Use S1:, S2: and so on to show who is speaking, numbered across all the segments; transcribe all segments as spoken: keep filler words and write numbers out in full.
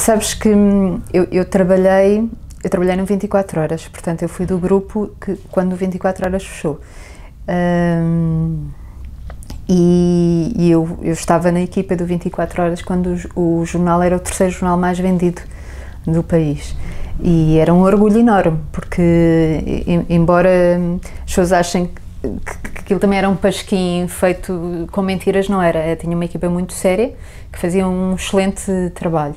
S1: Sabes que hum, eu, eu trabalhei, eu trabalhei no vinte e quatro horas, portanto eu fui do grupo que quando o vinte e quatro horas fechou. Hum, e e eu, eu estava na equipa do vinte e quatro horas quando o, o jornal era o terceiro jornal mais vendido do país. E era um orgulho enorme, porque embora as pessoas achem que, que aquilo também era um pasquim feito com mentiras, não era. Eu tinha uma equipa muito séria que fazia um excelente trabalho.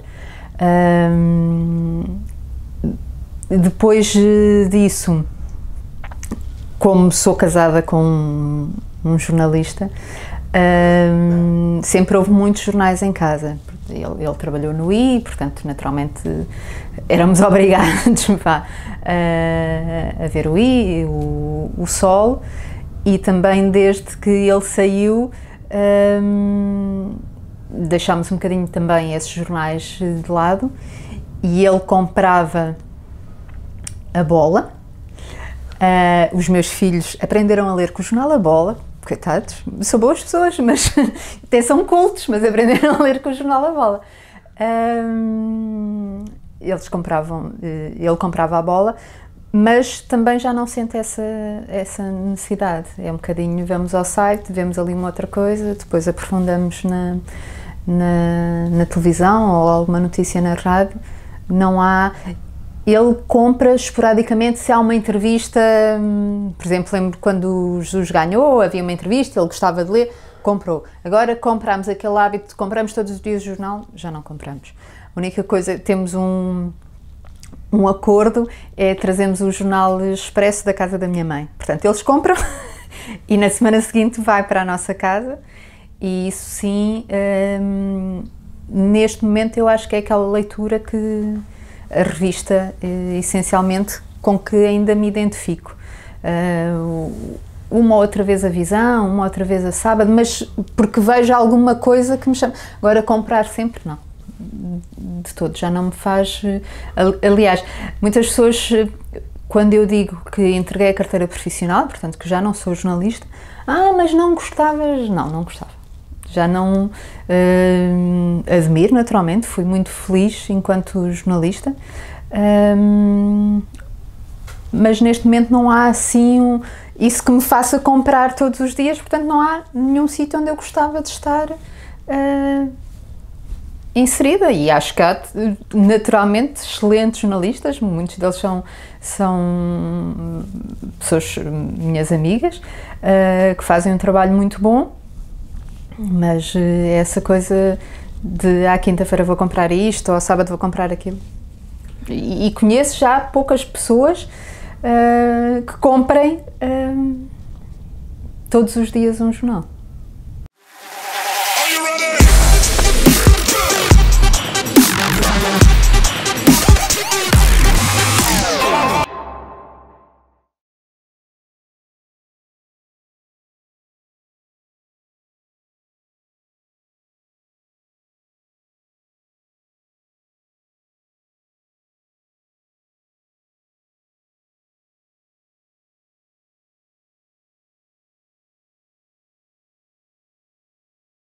S1: Hum, depois disso, como sou casada com um, um jornalista, hum, sempre houve muitos jornais em casa. Ele, ele trabalhou no I, portanto, naturalmente, éramos obrigados vá, a, a ver o I, o, o Sol, e também desde que ele saiu, hum, deixámos um bocadinho também esses jornais de lado, e ele comprava a Bola. Uh, os meus filhos aprenderam a ler com o jornal A Bola, coitados, são boas pessoas, mas até são cultos, mas aprenderam a ler com o jornal A Bola. Um, eles compravam, ele comprava a Bola, mas também já não sente essa, essa necessidade. É um bocadinho, vamos ao site, vemos ali uma outra coisa, depois aprofundamos na, na, na televisão ou alguma notícia na rádio. Não há... Ele compra esporadicamente se há uma entrevista, por exemplo, lembro quando o Jesus ganhou, havia uma entrevista, ele gostava de ler, comprou. Agora compramos aquele hábito de compramos todos os dias o jornal, já não compramos. A única coisa, temos um, um acordo, é trazemos o jornal expresso da casa da minha mãe. Portanto, eles compram e na semana seguinte vai para a nossa casa, e isso sim, hum, neste momento eu acho que é aquela leitura que... a revista, essencialmente, com que ainda me identifico. Uma outra vez a Visão, uma outra vez a Sábado, mas porque vejo alguma coisa que me chama. Agora, comprar sempre, não. De todo, já não me faz... Aliás, muitas pessoas, quando eu digo que entreguei a carteira profissional, portanto, que já não sou jornalista, ah, mas não gostavas? Não, não gostava. Já não uh, admiro, naturalmente, fui muito feliz enquanto jornalista, um, mas neste momento não há assim um, isso que me faça comprar todos os dias, portanto não há nenhum sítio onde eu gostava de estar uh, inserida, e acho que há naturalmente excelentes jornalistas, muitos deles são, são pessoas, minhas amigas, uh, que fazem um trabalho muito bom. Mas essa coisa de à quinta-feira vou comprar isto, ou ao sábado vou comprar aquilo. E, e conheço já poucas pessoas uh, que comprem uh, todos os dias um jornal.